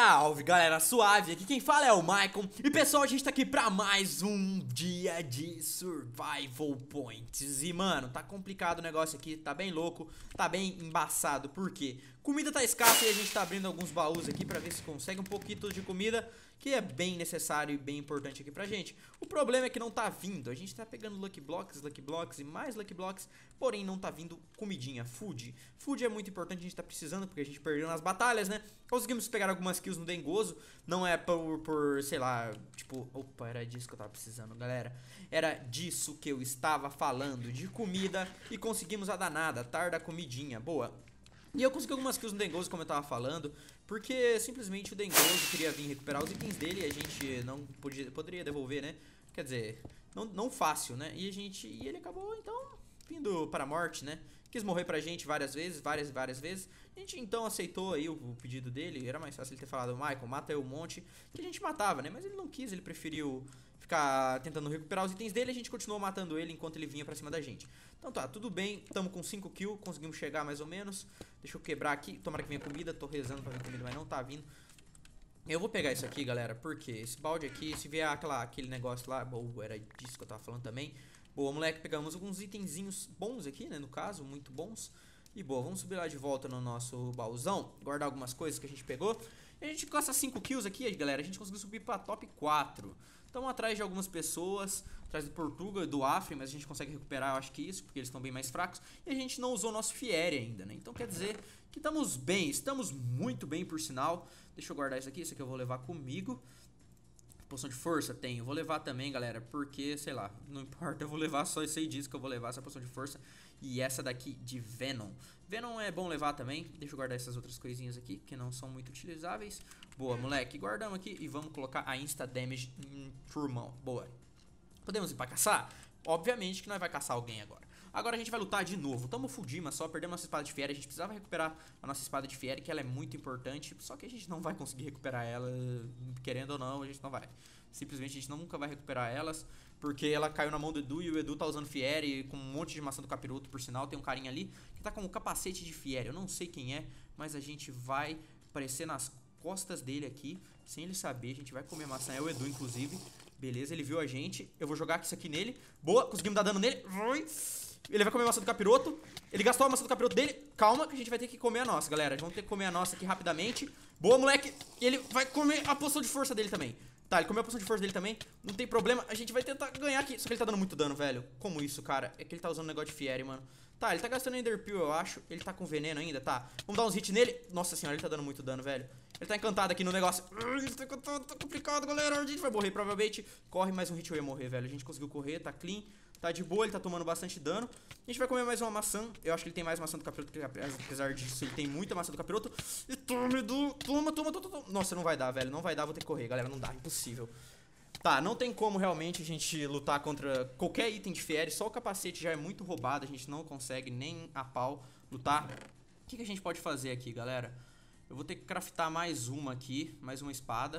Salve galera, suave, aqui quem fala é o Maicon. E pessoal, a gente tá aqui pra mais um dia de Survival Points. E mano, tá complicado o negócio aqui, tá bem louco, tá bem embaçado. Por quê? Comida tá escassa e a gente tá abrindo alguns baús aqui pra ver se consegue um pouquinho de comida, que é bem necessário e bem importante aqui pra gente. O problema é que não tá vindo, a gente tá pegando Lucky Blocks e mais Lucky Blocks, porém não tá vindo comidinha, food. Food é muito importante, a gente tá precisando porque a gente perdeu nas batalhas, né? Conseguimos pegar algumas kills no Dengoso, não é por sei lá, tipo, opa, era disso que eu tava precisando, galera. Era disso que eu estava falando, de comida, e conseguimos a danada, tarda comidinha, boa. E eu consegui algumas kills no Dengoso, como eu tava falando, porque simplesmente o Dengoso queria vir recuperar os itens dele e a gente não poderia devolver, né? Quer dizer, não fácil, né? E ele acabou, então, vindo para a morte, né? Quis morrer pra gente várias vezes, várias vezes. A gente então aceitou aí o pedido dele. Era mais fácil ele ter falado: Michael, mata aí um monte, que a gente matava, né? Mas ele não quis, ele preferiu ficar tentando recuperar os itens dele. A gente continuou matando ele enquanto ele vinha pra cima da gente. Então tá, tudo bem, tamo com 5 kills, conseguimos chegar mais ou menos. Deixa eu quebrar aqui, tomara que venha comida. Tô rezando pra vir comida, mas não tá vindo. Eu vou pegar isso aqui, galera, porque esse balde aqui, se vier aquele negócio lá, bom, era disso que eu tava falando também. Boa, moleque, pegamos alguns itenzinhos bons aqui, né, no caso, muito bons. E boa, vamos subir lá de volta no nosso baúzão, guardar algumas coisas que a gente pegou. E a gente com essas 5 kills aqui, galera, a gente conseguiu subir pra top 4. Estamos atrás de algumas pessoas, atrás do Portugal e do Afri, mas a gente consegue recuperar, eu acho que isso, porque eles estão bem mais fracos. E a gente não usou o nosso Fieri ainda, né? Então quer dizer que estamos bem, estamos muito bem, por sinal. Deixa eu guardar isso aqui eu vou levar comigo. Poção de força? Tenho. Vou levar também, galera, porque, sei lá, não importa, eu vou levar, só sei disso que eu vou levar essa poção de força. E essa daqui de Venom. Venom é bom levar também. Deixa eu guardar essas outras coisinhas aqui, que não são muito utilizáveis. Boa, moleque. Guardamos aqui e vamos colocar a Insta Damage em turmão. Boa. Podemos ir pra caçar? Obviamente que nós vai caçar alguém agora. Agora a gente vai lutar de novo. Tamo fudido, mas só perdemos nossa espada de Fieri. A gente precisava recuperar a nossa espada de Fieri, que ela é muito importante. Só que a gente não vai conseguir recuperar ela, querendo ou não, a gente não vai. Simplesmente a gente nunca vai recuperar elas, porque ela caiu na mão do Edu e o Edu tá usando Fieri com um monte de maçã do capiroto, por sinal. Tem um carinha ali que tá com um capacete de Fieri. Eu não sei quem é, mas a gente vai aparecer nas costas dele aqui, sem ele saber. A gente vai comer maçã, é o Edu, inclusive. Beleza, ele viu a gente. Eu vou jogar isso aqui nele. Boa, conseguimos dar dano nele. Ele vai comer a maçã do capiroto. Ele gastou a maçã do capiroto dele. Calma, que a gente vai ter que comer a nossa, galera. Vamos ter que comer a nossa aqui rapidamente. Boa, moleque. E ele vai comer a poção de força dele também. Tá, ele comeu a poção de força dele também. Não tem problema, a gente vai tentar ganhar aqui. Só que ele tá dando muito dano, velho. Como isso, cara? É que ele tá usando um negócio de Fieri, mano. Tá, ele tá gastando Ender Pill, eu acho. Ele tá com veneno ainda, tá. Vamos dar uns hits nele. Nossa senhora, ele tá dando muito dano, velho. Ele tá encantado aqui no negócio. Ele tá encantado, tá complicado, galera. A gente vai morrer, provavelmente. Corre, mais um hit eu ia morrer, velho. A gente conseguiu correr, tá clean. Tá de boa, ele tá tomando bastante dano. A gente vai comer mais uma maçã. Eu acho que ele tem mais maçã do capiroto, apesar disso, ele tem muita maçã do capiroto. E toma, Edu. Toma. Nossa, não vai dar, velho. Não vai dar, vou ter que correr, galera. Não dá, impossível. Tá, não tem como realmente a gente lutar contra qualquer item de Fieri. Só o capacete já é muito roubado. A gente não consegue nem a pau lutar. O que a gente pode fazer aqui, galera? Eu vou ter que craftar mais uma aqui. Mais uma espada.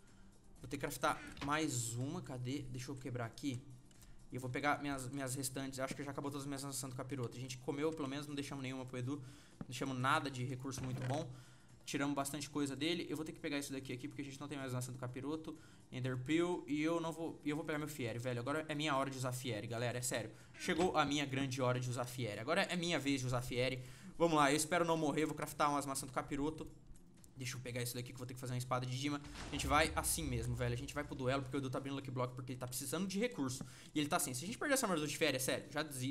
Vou ter que craftar mais uma. Cadê? Deixa eu quebrar aqui. E eu vou pegar minhas restantes. Acho que já acabou todas as minhas maçãs do capiroto. A gente comeu, pelo menos, não deixamos nenhuma pro Edu. Não deixamos nada de recurso muito bom. Tiramos bastante coisa dele. Eu vou ter que pegar isso daqui porque a gente não tem mais maçã do capiroto. Ender Pill. E eu vou pegar meu Fieri, velho. Agora é minha hora de usar Fieri, galera. É sério. Chegou a minha grande hora de usar Fieri. Agora é minha vez de usar Fieri. Vamos lá, eu espero não morrer. Vou craftar umas maçãs do capiroto. Deixa eu pegar isso daqui que eu vou ter que fazer uma espada de Dima. A gente vai assim mesmo, velho. A gente vai pro duelo porque o Edu tá abrindo Lucky Block porque ele tá precisando de recurso. E ele tá assim, se a gente perder essa armadura de Fieri, é sério,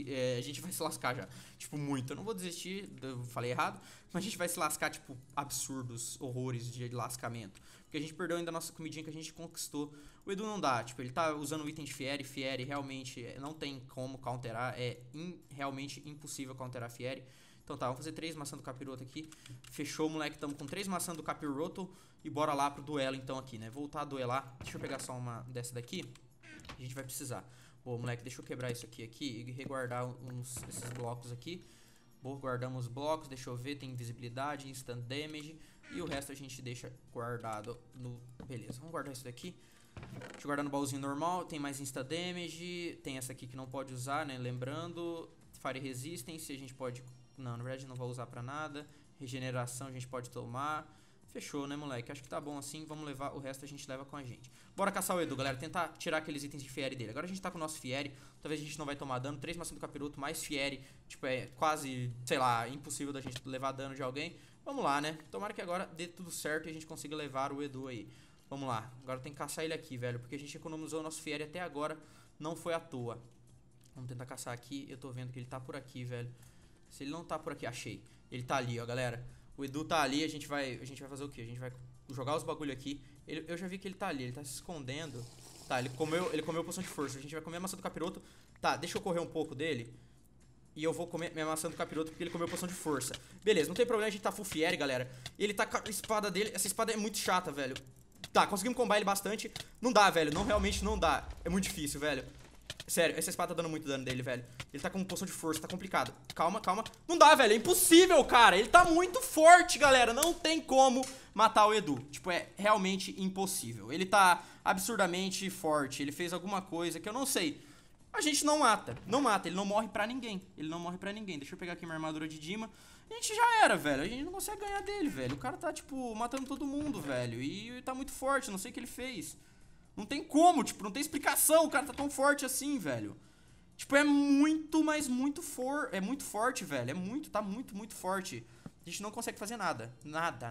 a gente vai se lascar já. Tipo, muito. Eu não vou desistir, eu falei errado. Mas a gente vai se lascar, tipo, absurdos, horrores de lascamento. Porque a gente perdeu ainda a nossa comidinha que a gente conquistou. O Edu não dá, tipo, ele tá usando o item de Fieri. Fieri realmente não tem como counterar. É realmente impossível counterar Fieri. Então tá, vamos fazer 3 maçãs do capiroto aqui. Fechou, moleque, tamo com 3 maçãs do capiroto. E bora lá pro duelo então aqui, né? Voltar a duelar. Deixa eu pegar só uma dessa daqui. A gente vai precisar. Boa, moleque, deixa eu quebrar isso aqui e reguardar esses blocos aqui. Boa, guardamos os blocos, deixa eu ver. Tem invisibilidade, instant damage. E o resto a gente deixa guardado no... Beleza, vamos guardar isso daqui. Deixa eu guardar no baúzinho normal. Tem mais instant damage. Tem essa aqui que não pode usar, né? Lembrando, Fire Resistance, a gente pode... Não, na verdade não vou usar pra nada. Regeneração a gente pode tomar. Fechou, né, moleque? Acho que tá bom assim. Vamos levar, o resto a gente leva com a gente. Bora caçar o Edu, galera. Tentar tirar aqueles itens de Fieri dele. Agora a gente tá com o nosso Fieri. Talvez a gente não vai tomar dano. 3 maçãs do capiroto, mais Fieri. Tipo, é quase, sei lá, impossível da gente levar dano de alguém. Vamos lá, né? Tomara que agora dê tudo certo e a gente consiga levar o Edu aí. Vamos lá. Agora tem que caçar ele aqui, velho. Porque a gente economizou o nosso Fieri até agora. Não foi à toa. Vamos tentar caçar aqui. Eu tô vendo que ele tá por aqui, velho. Se ele não tá por aqui, achei. Ele tá ali, ó, galera. O Edu tá ali, a gente vai fazer o quê? A gente vai jogar os bagulho aqui. Eu já vi que ele tá ali, ele tá se escondendo. Tá, ele comeu poção de força. A gente vai comer a maçã do capiroto. Tá, deixa eu correr um pouco dele. E eu vou comer minha maçã do capiroto porque ele comeu poção de força. Beleza, não tem problema, a gente tá full Fieri, galera. Ele tá com a espada dele. Essa espada é muito chata, velho. Tá, conseguimos combar ele bastante. Não dá, velho, não, realmente não dá. É muito difícil, velho. Sério, essa espada tá dando muito dano dele, velho. Ele tá com poção de força, tá complicado. Calma, calma. Não dá, velho, é impossível, cara. Ele tá muito forte, galera. Não tem como matar o Edu. Tipo, é realmente impossível. Ele tá absurdamente forte. Ele fez alguma coisa que eu não sei. A gente não mata. Não mata, ele não morre pra ninguém. Ele não morre pra ninguém. Deixa eu pegar aqui minha armadura de Dima. A gente já era, velho. A gente não consegue ganhar dele, velho. O cara tá, tipo, matando todo mundo, velho. E tá muito forte, não sei o que ele fez. Não tem como, tipo, não tem explicação. O cara tá tão forte assim, velho. Tipo, é muito, mas muito é muito forte, velho. Tá muito forte. A gente não consegue fazer nada. Nada.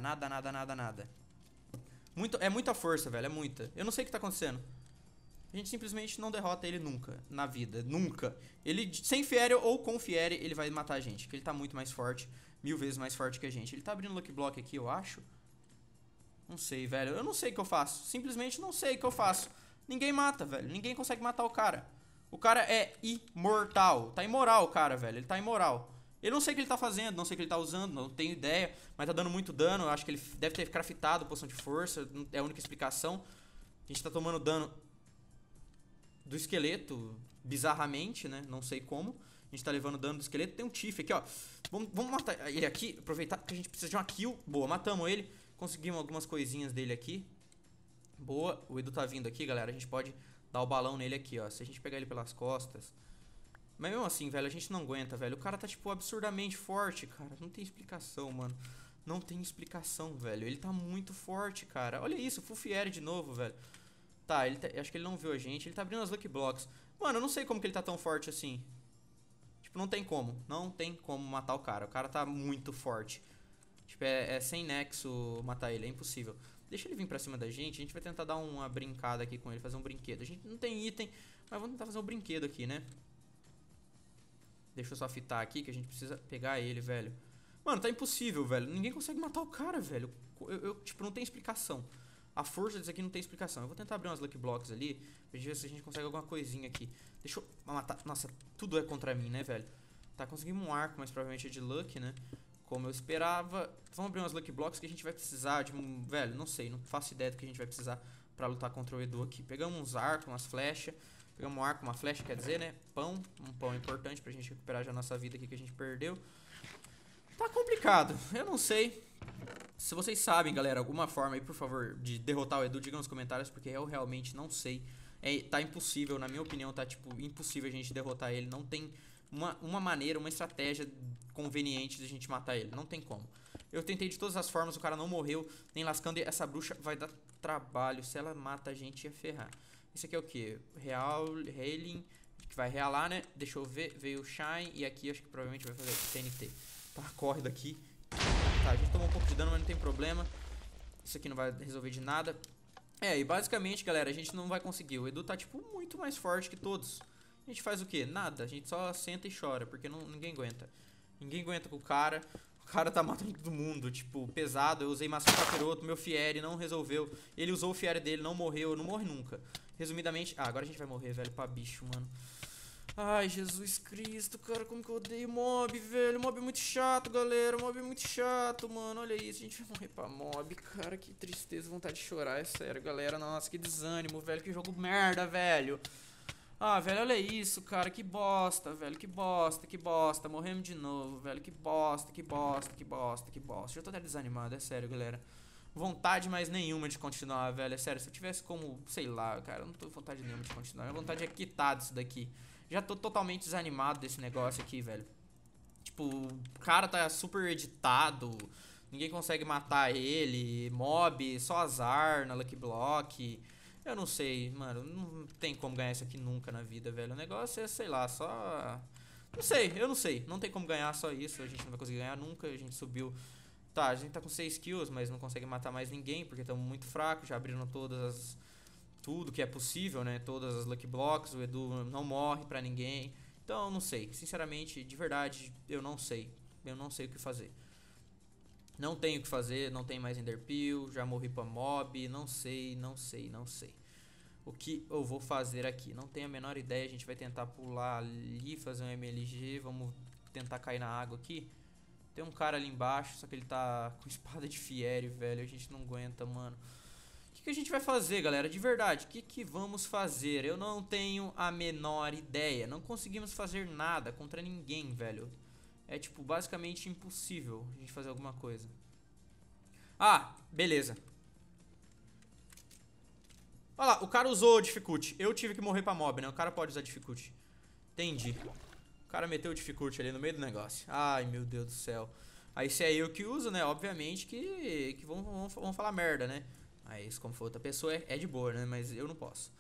É muita força, velho, é muita. Eu não sei o que tá acontecendo. A gente simplesmente não derrota ele nunca, na vida, nunca. Ele, sem Fieri ou com Fieri, ele vai matar a gente. Porque ele tá muito mais forte, 1000 vezes mais forte que a gente. Ele tá abrindo Lucky Block aqui, eu acho. Não sei, velho. Eu não sei o que eu faço. Simplesmente não sei o que eu faço. Ninguém mata, velho. Ninguém consegue matar o cara. O cara é imortal. Tá imoral o cara, velho. Ele tá imoral. Eu não sei o que ele tá fazendo, não sei o que ele tá usando, não tenho ideia. Mas tá dando muito dano. Eu acho que ele deve ter craftado poção de força. É a única explicação. A gente tá tomando dano do esqueleto, bizarramente, né? Não sei como. A gente tá levando dano do esqueleto. Tem um Tiff aqui, ó. Vamos matar ele aqui. Aproveitar que a gente precisa de uma kill. Boa, matamos ele. Conseguimos algumas coisinhas dele aqui. Boa, o Edu tá vindo aqui, galera. A gente pode dar o balão nele aqui, ó. Se a gente pegar ele pelas costas. Mas mesmo assim, velho, a gente não aguenta, velho. O cara tá, tipo, absurdamente forte, cara. Não tem explicação, mano. Não tem explicação, velho. Ele tá muito forte, cara. Olha isso, full Fieri de novo, velho. Tá, acho que ele não viu a gente. Ele tá abrindo as Lucky Blocks. Mano, eu não sei como que ele tá tão forte assim. Tipo, não tem como. Não tem como matar o cara. O cara tá muito forte. Tipo, é sem nexo matar ele, é impossível. Deixa ele vir pra cima da gente, a gente vai tentar dar uma brincada aqui com ele, fazer um brinquedo. A gente não tem item, mas vamos tentar fazer um brinquedo aqui, né? Deixa eu só fitar aqui que a gente precisa pegar ele, velho. Mano, tá impossível, velho. Ninguém consegue matar o cara, velho. Tipo, não tem explicação. A força disso aqui não tem explicação. Eu vou tentar abrir umas Lucky Blocks ali, pra gente ver se a gente consegue alguma coisinha aqui. Deixa eu matar. Nossa, tudo é contra mim, né, velho? Tá, conseguimos um arco, mas provavelmente é de Luck, né? Como eu esperava. Vamos abrir umas Lucky Blocks que a gente vai precisar de um... Velho, não sei, não faço ideia do que a gente vai precisar pra lutar contra o Edu aqui. Pegamos uns arcos, umas flechas. Pegamos um arco, uma flecha, quer dizer, né? Pão, um pão importante pra gente recuperar já a nossa vida aqui que a gente perdeu. Tá complicado, eu não sei. Se vocês sabem, galera, alguma forma aí, por favor, de derrotar o Edu, digam nos comentários, porque eu realmente não sei. Tá impossível, na minha opinião, tá, tipo, impossível a gente derrotar ele. Não tem uma maneira, uma estratégia conveniente de a gente matar ele. Não tem como. Eu tentei de todas as formas, o cara não morreu, nem lascando, e essa bruxa vai dar trabalho. Se ela mata a gente, ia ferrar. Isso aqui é o que? Hailing, que vai realar, né? Deixa eu ver, veio o Shine, e aqui acho que provavelmente vai fazer TNT. Tá, corre daqui. Tá, a gente tomou um pouco de dano, mas não tem problema. Isso aqui não vai resolver de nada. E basicamente, galera, a gente não vai conseguir. O Edu tá, tipo, muito mais forte que todos. A gente faz o quê? Nada. A gente só senta e chora, porque ninguém aguenta. Ninguém aguenta com o cara. O cara tá matando todo mundo, tipo, pesado. Eu usei maçã capiroto, meu Fieri não resolveu. Ele usou o Fieri dele, não morreu, não morre nunca. Resumidamente... Ah, agora a gente vai morrer, velho, pra bicho, mano. Ai, Jesus Cristo, cara, como que eu odeio mob, velho. Mob é muito chato, galera. Mob é muito chato, mano. Olha isso, a gente vai morrer pra mob. Cara, que tristeza, vontade de chorar, é sério, galera. Nossa, que desânimo, velho. Que jogo merda, velho. Ah, velho, olha isso, cara. Que bosta, velho. Que bosta, que bosta. Morremos de novo, velho. Que bosta, que bosta, que bosta, que bosta. Já tô até desanimado, é sério, galera. Vontade mais nenhuma de continuar, velho. É sério, se eu tivesse como, sei lá, cara, eu não tô com vontade nenhuma de continuar. Minha vontade é quitar disso daqui. Já tô totalmente desanimado desse negócio aqui, velho. Tipo, o cara tá super editado. Ninguém consegue matar ele. Mob, só azar na Lucky Block. Eu não sei, mano. Não tem como ganhar isso aqui nunca na vida, velho. O negócio é, sei lá, só... Não sei, eu não sei. Não tem como ganhar só isso. A gente não vai conseguir ganhar nunca. A gente subiu... Tá, a gente tá com 6 kills, mas não consegue matar mais ninguém, porque estamos muito fracos. Já abriram todas as... Tudo que é possível, né? Todas as Lucky Blocks. O Edu não morre pra ninguém. Então, eu não sei. Sinceramente, de verdade, eu não sei. Eu não sei o que fazer. Não tenho o que fazer, não tem mais Enderpeel, já morri pra mob, não sei. O que eu vou fazer aqui? Não tenho a menor ideia, a gente vai tentar pular ali, fazer um MLG, vamos tentar cair na água aqui. Tem um cara ali embaixo, só que ele tá com espada de Fieri, velho, a gente não aguenta, mano. O que a gente vai fazer, galera? De verdade, o que vamos fazer? Eu não tenho a menor ideia, não conseguimos fazer nada contra ninguém, velho. É, tipo, basicamente impossível a gente fazer alguma coisa. Ah, beleza. Olha lá, o cara usou Difficulty. Eu tive que morrer pra mob, né? O cara pode usar Difficulty. Entendi. O cara meteu o Difficulty ali no meio do negócio. Ai, meu Deus do céu. Aí se é eu que uso, né? Obviamente que vão falar merda, né? Mas como for outra pessoa é de boa, né? Mas eu não posso.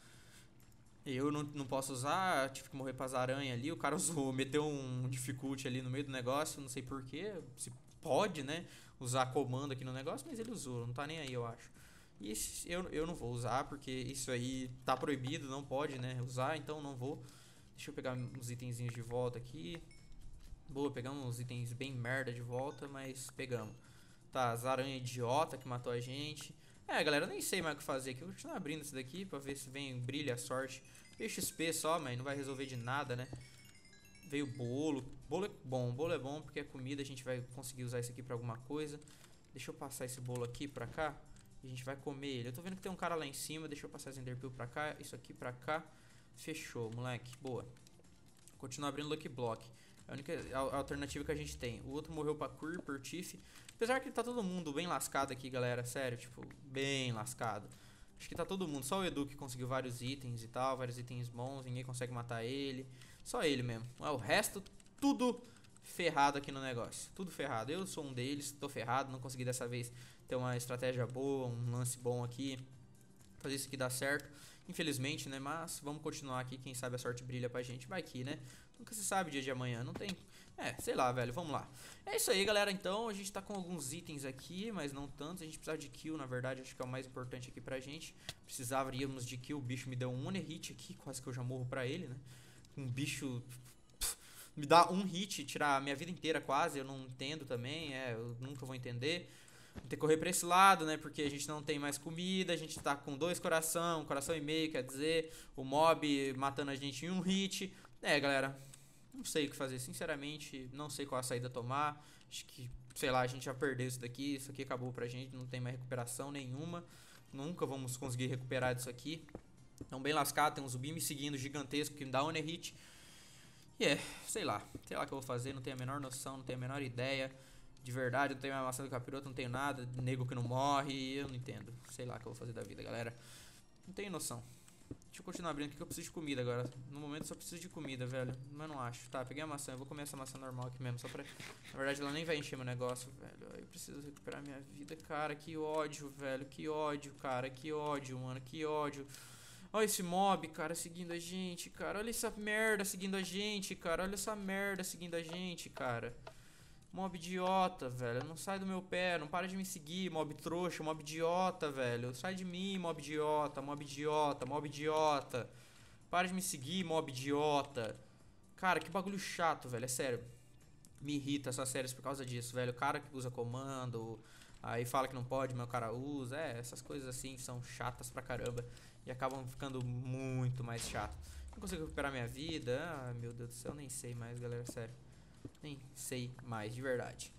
Eu não posso usar, tive que morrer pras aranhas ali. O cara usou, meteu um difficulty ali no meio do negócio, não sei porquê. Se pode, né? Usar comando aqui no negócio, mas ele usou, não tá nem aí, eu acho. E eu não vou usar, porque isso aí tá proibido, não pode, né? Usar, então não vou. Deixa eu pegar uns itenzinhos de volta aqui. Boa, pegamos uns itens bem merda de volta, mas pegamos. Tá, as aranhas idiota que matou a gente. É, galera, eu nem sei mais o que fazer aqui. Eu vou continuar abrindo isso daqui pra ver se vem brilha a sorte. Veio XP só, mas não vai resolver de nada, né? Veio bolo. Bolo é bom porque é comida, a gente vai conseguir usar isso aqui pra alguma coisa. Deixa eu passar esse bolo aqui pra cá. E a gente vai comer ele. Eu tô vendo que tem um cara lá em cima. Deixa eu passar esse Enderpeel pra cá. Isso aqui pra cá. Fechou, moleque. Boa. Continuar abrindo Lucky Block. É a única alternativa que a gente tem. O outro morreu pra Cur, por Tiff. Apesar que tá todo mundo bem lascado aqui, galera. Sério, tipo, bem lascado. Acho que tá todo mundo. Só o Edu que conseguiu vários itens e tal. Vários itens bons. Ninguém consegue matar ele. Só ele mesmo. O resto, tudo ferrado aqui no negócio. Tudo ferrado. Eu sou um deles. Tô ferrado. Não consegui dessa vez ter uma estratégia boa. Um lance bom aqui. Fazer isso aqui dar certo. Infelizmente, né? Mas vamos continuar aqui. Quem sabe a sorte brilha pra gente. Vai que, né? Nunca se sabe o dia de amanhã. Não tem... É, sei lá, velho. Vamos lá. É isso aí, galera. Então, a gente tá com alguns itens aqui, mas não tantos. A gente precisa de kill, na verdade. Acho que é o mais importante aqui pra gente. Precisaríamos de kill. O bicho me deu um one hit aqui. Quase que eu já morro pra ele, né? Um bicho... me dá um hit, tirar a minha vida inteira quase. Eu não entendo também. É, eu nunca vou entender. Vou ter que correr pra esse lado, né? Porque a gente não tem mais comida. A gente tá com 2 coração, 1,5 coração, quer dizer. O mob matando a gente em um hit. É, galera, não sei o que fazer. Sinceramente, não sei qual a saída a tomar. Acho que, sei lá, a gente já perdeu isso daqui. Isso aqui acabou pra gente. Não tem mais recuperação nenhuma. Nunca vamos conseguir recuperar disso aqui. Então, bem lascado. Tem um zumbi me seguindo gigantesco que me dá one hit. E sei lá. Sei lá o que eu vou fazer. Não tenho a menor noção, não tenho a menor ideia. De verdade, eu não tenho a maçã do capiroto, não tenho nada. Nego que não morre, eu não entendo. Sei lá o que eu vou fazer da vida, galera. Não tenho noção. Deixa eu continuar abrindo aqui que eu preciso de comida agora. No momento eu só preciso de comida, velho. Mas não acho. Tá, peguei a maçã. Eu vou comer essa maçã normal aqui mesmo. Só pra... Na verdade, ela nem vai encher meu negócio, velho. Eu preciso recuperar minha vida. Cara, que ódio, velho. Que ódio, cara. Que ódio, mano. Que ódio. Olha esse mob, cara, seguindo a gente, cara. Olha essa merda seguindo a gente, cara. Olha essa merda seguindo a gente, cara. Mob idiota, velho. Não sai do meu pé. Não para de me seguir, mob trouxa, mob idiota, velho. Sai de mim, mob idiota, mob idiota, mob idiota. Para de me seguir, mob idiota. Cara, que bagulho chato, velho. É sério. Me irrita essas séries por causa disso, velho. O cara que usa comando, aí fala que não pode, mas o cara usa. É, essas coisas assim são chatas pra caramba. E acabam ficando muito mais chato. Não consigo recuperar minha vida. Ah, meu Deus do céu, nem sei mais, galera. Sério. Nem sei mais, de verdade.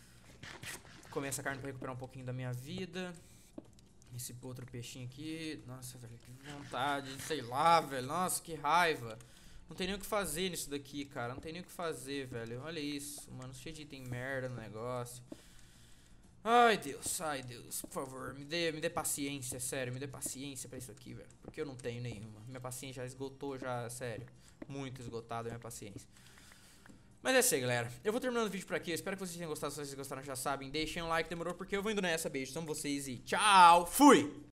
Comer essa carne pra recuperar um pouquinho da minha vida. Esse outro peixinho aqui. Nossa, velho, que vontade. Sei lá, velho. Nossa, que raiva. Não tem nem o que fazer nisso daqui, cara. Não tem nem o que fazer, velho. Olha isso, mano. Cheio de item merda no negócio. Ai, Deus, por favor, me dê paciência, sério, me dê paciência pra isso aqui, velho. Porque eu não tenho nenhuma. Minha paciência já esgotou, já, sério. Muito esgotada a minha paciência. Mas é isso aí, galera. Eu vou terminando o vídeo por aqui. Eu espero que vocês tenham gostado. Se vocês gostaram, já sabem. Deixem um like, demorou, porque eu vou indo nessa. Beijo, amo vocês e tchau. Fui!